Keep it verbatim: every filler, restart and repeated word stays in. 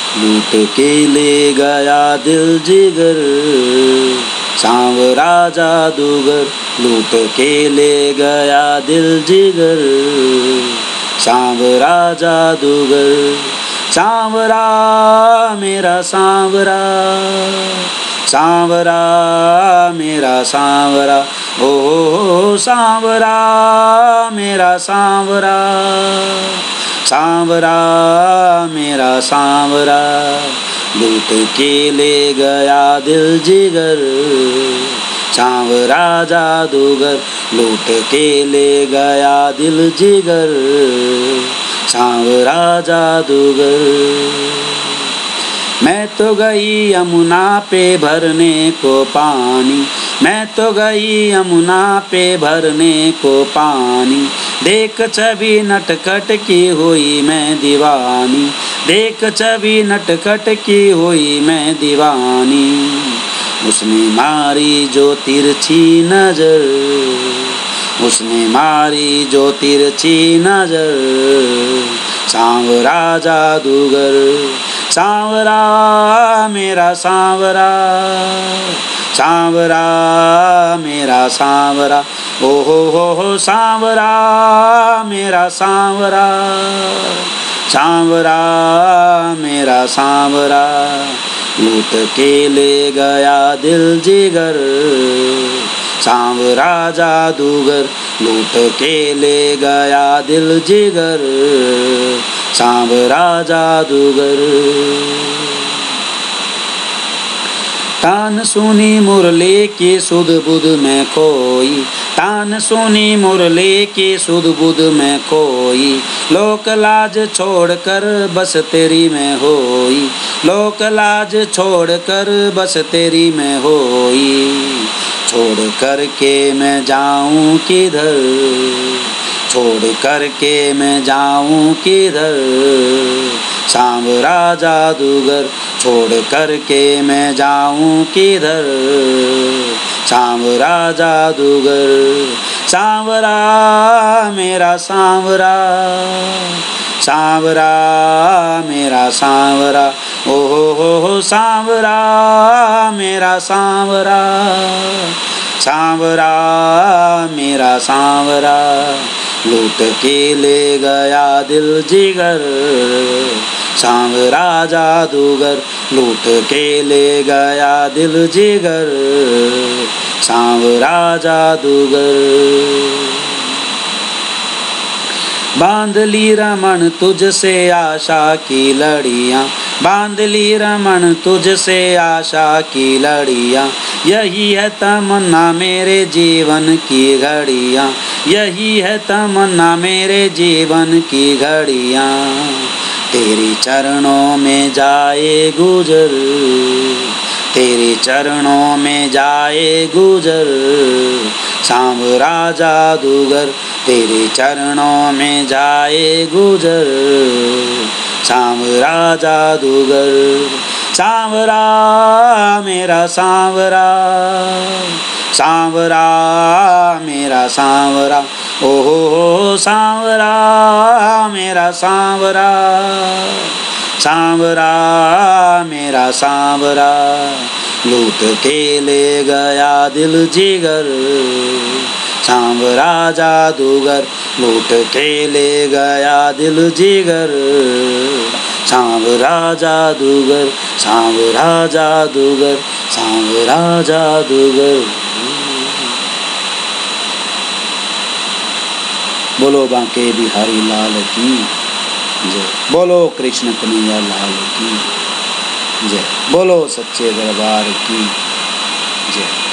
लूट के ले गया दिल जिगर, सांवरा जादूगर लूट के ले गया दिल जिगर, सांवरा जादूगर। सांवरा मेरा सांवरा, सांवरा मेरा सांवरा, ओ हो सांवरा मेरा सांवरा, सांवरा मेरा सांवरा लूट के ले गया दिल जिगर, सांवरा जादूगर लूट के ले गया दिल जिगर, सांवरा जादूगर। मैं तो गई यमुना पे भरने को पानी, मैं तो गई यमुना पे भरने को पानी, देख छवि नटखट की हुई मैं दीवानी, देख छवि नटखट की हुई मैं दीवानी। उसने मारी जो तिरछी नजर, उसने मारी जो तिरछी नजर, सांवरा जादूगर, सांवरा मेरा सांवरा, सांवरा मेरा सांवरा, ओ हो हो हो सांवरा मेरा सांवरा, सांवरा मेरा सांवरा लूट के ले गया दिल जिगर, सांवरा जादूगर लूट के ले गया दिल जिगर, सांवरा जादूगर। तान सुनी मुरली की सुध बुध में खोई, तान सुनी मुरली की सुध बुध में खोई, लोक लाज छोड़ कर बस तेरी में होई, लोक लाज छोड़ कर बस तेरी में होई। छोड़ कर के मैं जाऊं किधर, छोड़ कर के मैं जाऊं किधर, सांवरा जादूगर छोड़ कर के मैं जाऊं किधर, सांवरा जादूगर। सांवरा मेरा सांवरा, सांवरा मेरा सांवरा, ओ हो हो हो सांवरा मेरा सांवरा, सांवरा मेरा सांवरा लूट के ले गया दिल जिगर, सांवरा जादूगर लूट के ले गया दिल जिगर, सांवरा जादूगर। बांध ली रमन तुझसे आशा की लड़ियाँ, बांध ली रमन तुझसे आशा की लड़ियाँ, यही है तमन्ना मेरे जीवन की घड़ियाँ, यही है तमन्ना मेरे जीवन की घड़ियाँ। तेरे चरणों में जाए गुजर, तेरे चरणों में जाए गुजर, सांवरा जादूगर तेरे चरणों में जाए गुजर, सांवरा जादूगर। सांवरा मेरा सांवरा, सांवरा मेरा सांवरा, ओ हो हो सांवरा मेरा सांवरा, सांवरा मेरा सांवरा लूट के ले गया दिल जिगर, सांवरा जादूगर लूट के ले गया दिल जिगर, सांवरा जादूगर, सांवरा जादूगर, सांवरा जादूगर। बोलो बांके बिहारी लाल की जय, बोलो कृष्ण कन्हैया लाल की जय, बोलो सच्चे दरबार की जय।